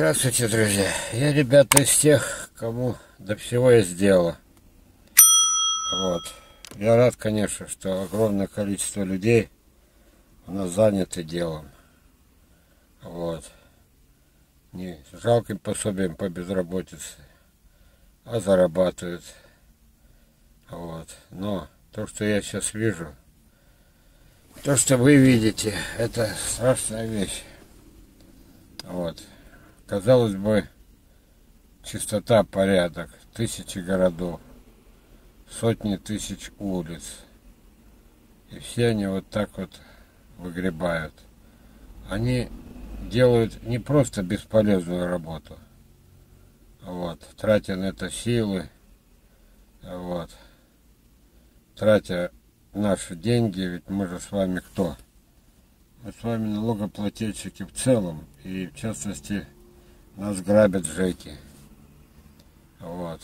Здравствуйте, друзья. Я, ребята, из тех, кому до всего есть дело. Вот. Я рад, конечно, что огромное количество людей у нас заняты делом. Вот. Не жалким пособием по безработице, а зарабатывают. Вот. Но то, что я сейчас вижу, то, что вы видите, это страшная вещь. Вот. Казалось бы, чистота, порядок, тысячи городов, сотни тысяч улиц. И все они вот так вот выгребают. Они делают не просто бесполезную работу, вот, тратя на это силы, вот, тратя наши деньги, ведь мы же с вами кто? Мы с вами налогоплательщики в целом, и в частности нас грабят ЖЭКи, вот,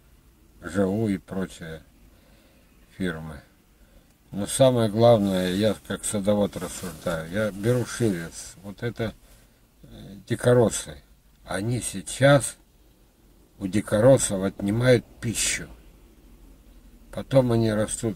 ЖУ и прочие фирмы. Но самое главное, я как садовод рассуждаю, я беру шире, вот это дикоросы. Они сейчас у дикоросов отнимают пищу. Потом они растут,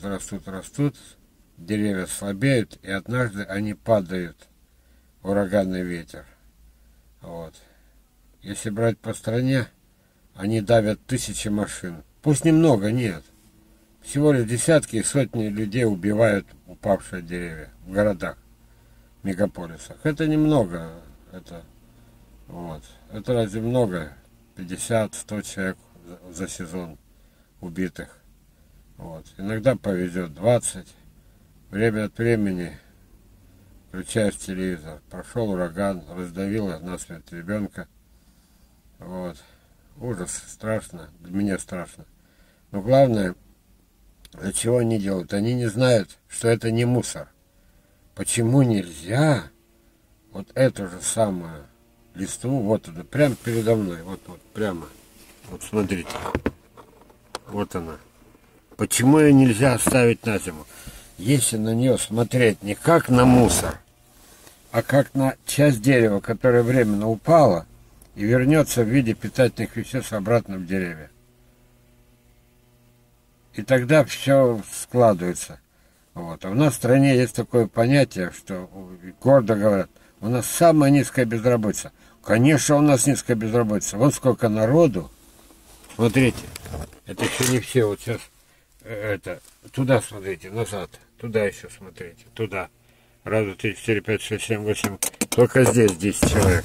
деревья слабеют, и однажды они падают в ураганный ветер. Вот. Если брать по стране, они давят тысячи машин. Пусть немного, нет. Всего лишь десятки и сотни людей убивают упавшие деревья в городах, мегаполисах. Это немного. Это, вот. Это разве много? 50-100 человек за сезон убитых. Вот. Иногда повезет 20. Время от времени включаешь телевизор. Прошел ураган, раздавило насмерть ребенка. Вот. Ужас, страшно. Для меня страшно. Но главное, для чего они делают? Они не знают, что это не мусор. Почему нельзя вот эту же самую листву, вот она, прямо передо мной, вот прямо. Вот смотрите. Вот она. Почему ее нельзя оставить на зиму? Если на нее смотреть не как на мусор, а как на часть дерева, которая временно упала и вернется в виде питательных веществ обратно в деревья. И тогда все складывается. Вот. А у нас в стране есть такое понятие, что гордо говорят, у нас самая низкая безработица. Конечно, у нас низкая безработица. Вот сколько народу. Смотрите, это еще не все. Вот сейчас туда смотрите, назад. Туда еще смотрите, туда. Раз, два, три, четыре, пять, шесть, семь, восемь. Только здесь 10 человек.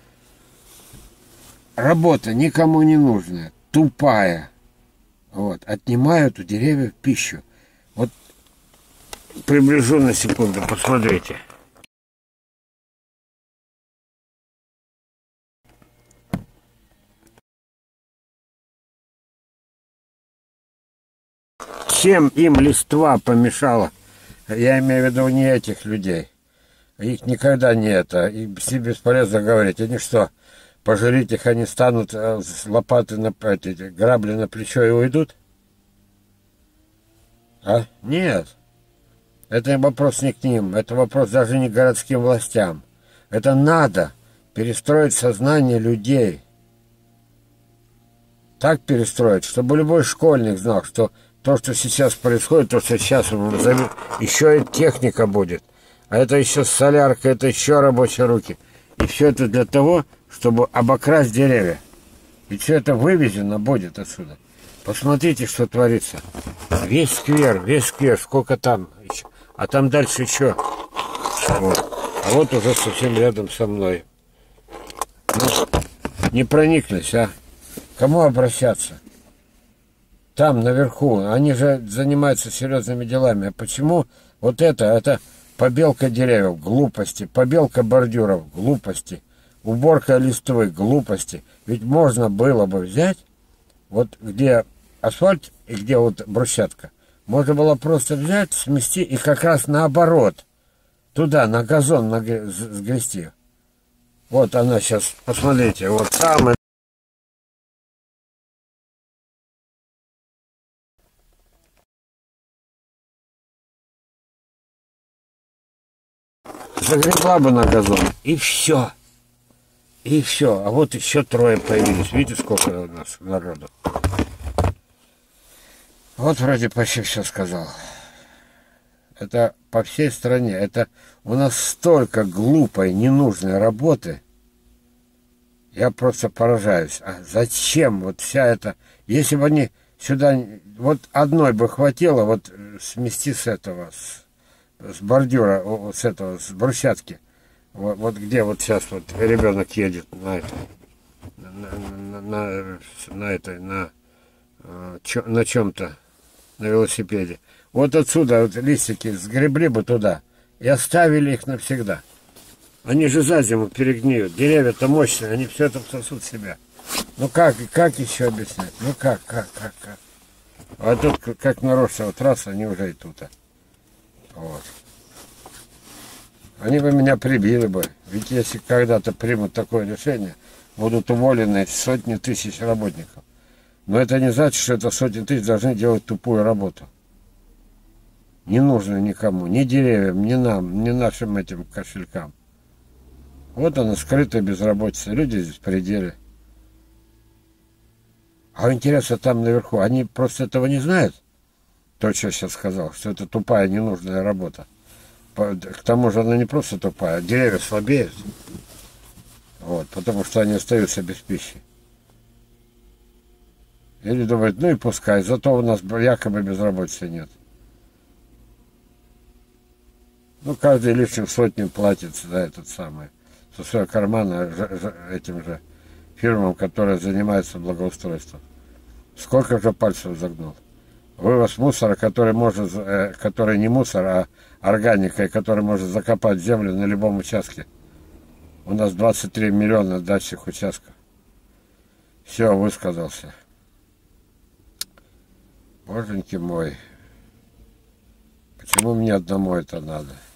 Работа никому не нужная, тупая. Вот, отнимают у деревьев пищу. Вот приближу на секунду, посмотрите. Чем им листва помешала? Я имею в виду не этих людей. Их никогда не это. И все бесполезно говорить. Они что, пожалеть их, они станут с лопаты, грабли на плечо и уйдут? А? Нет. Это вопрос не к ним. Это вопрос даже не к городским властям. Это надо перестроить сознание людей. Так перестроить, чтобы любой школьник знал, что то, что сейчас происходит, то, что сейчас еще и техника будет. А это еще солярка, это еще рабочие руки. И все это для того, чтобы обокрасть деревья. И все это вывезено будет отсюда. Посмотрите, что творится. Весь сквер, сколько там еще. А там дальше еще. Вот. А вот уже совсем рядом со мной. Ну, не прониклись, а? Кому обращаться? Там, наверху. Они же занимаются серьезными делами. А почему вот это побелка деревьев, глупости. Побелка бордюров, глупости. Уборка листвы, глупости. Ведь можно было бы взять, вот где асфальт и где вот брусчатка, можно было просто взять, смести и как раз наоборот, туда, на газон сгрести. Вот она сейчас, посмотрите, вот самая. Загребла бы на газон, и все. И все. А вот еще трое появились. Видите, сколько у нас народу? Вот вроде почти все сказал. Это по всей стране. Это у нас столько глупой, ненужной работы. Я просто поражаюсь. А зачем вот вся эта... Если бы они сюда... Вот одной бы хватило, вот смести с этого, с бордюра, с этого, с брусчатки. Вот где вот сейчас вот ребенок едет на это, на чем-то, на велосипеде. Вот отсюда вот листики сгребли бы туда и оставили их навсегда. Они же за зиму перегниют. Деревья-то мощные, они все это всосут в себя. Ну как еще объяснять? Ну как? А тут как наросшая вот трасса, они уже и тут. Вот. Они бы меня прибили бы. Ведь если когда-то примут такое решение, будут уволены сотни тысяч работников. Но это не значит, что это сотни тысяч должны делать тупую работу. Не нужно никому, ни деревьям, ни нам, ни нашим этим кошелькам. Вот она, скрытая безработица. Люди здесь в пределе. А интересно, там наверху, они просто этого не знают? То, что я сейчас сказал, что это тупая, ненужная работа. К тому же она не просто тупая, а деревья слабеют. Вот, потому что они остаются без пищи. Или думают, ну и пускай, зато у нас якобы безработицы нет. Ну, каждый лишним сотню платит за этот самый, со своего кармана этим же фирмам, которые занимаются благоустройством. Сколько же пальцев загнул? Вывоз мусора, который не мусор, а органика, и который может закопать землю на любом участке. У нас 23 миллиона дачных участков. Все, высказался. Боженьки мой, почему мне одному это надо?